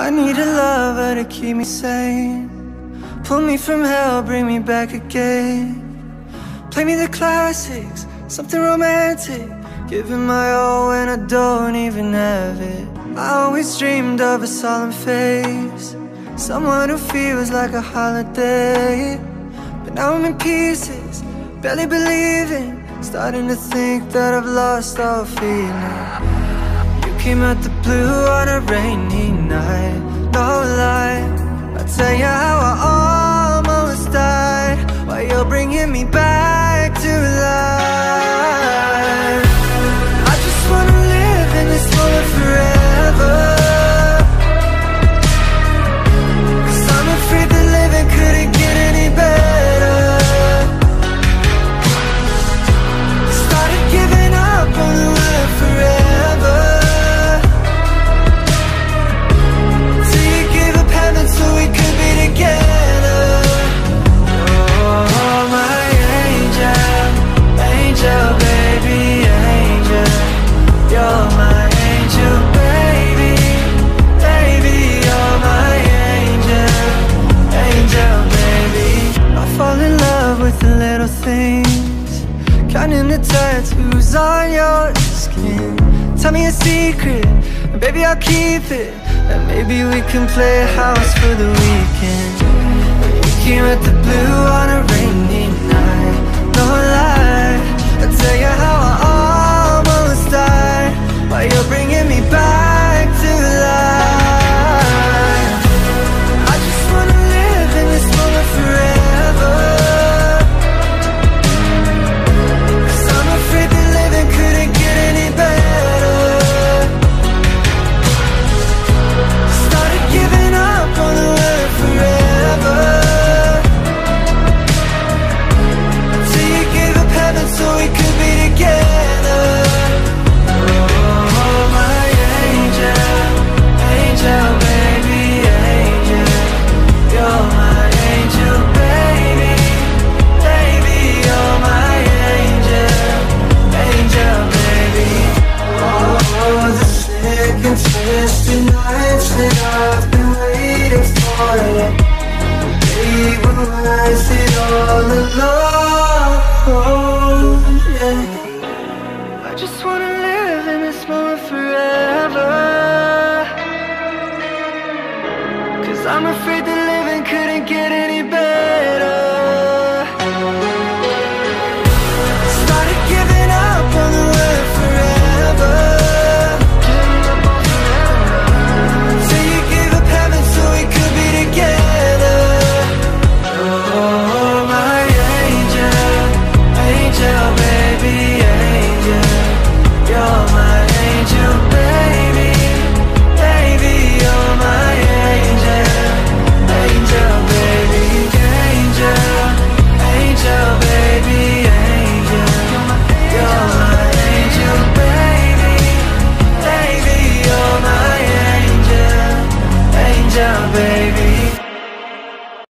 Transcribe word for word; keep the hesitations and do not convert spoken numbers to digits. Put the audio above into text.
I need a lover to keep me sane, pull me from hell, bring me back again. Play me the classics, something romantic, giving my all when I don't even have it. I always dreamed of a solemn face, someone who feels like a holiday. But now I'm in pieces, barely believing, starting to think that I've lost all feeling. You came out the blue on a rainy night, no lie, I'll tell you how I almost died, while you're bringing me back to life. I just wanna live in this moment forever, 'cause I'm afraid that living couldn't get any better. Started giving up on the word forever, till you gave up heaven so we could be together. Oh, my angel, angel, baby, angel. You're my angel, baby, baby. You're my angel, angel, baby. I fall in love with the little things, counting the tattoos on your skin. Tell me a secret, and baby I'll keep it, and maybe we can play house for the weekend. We came at the blue on a rainy night, no lie, I'll tell you how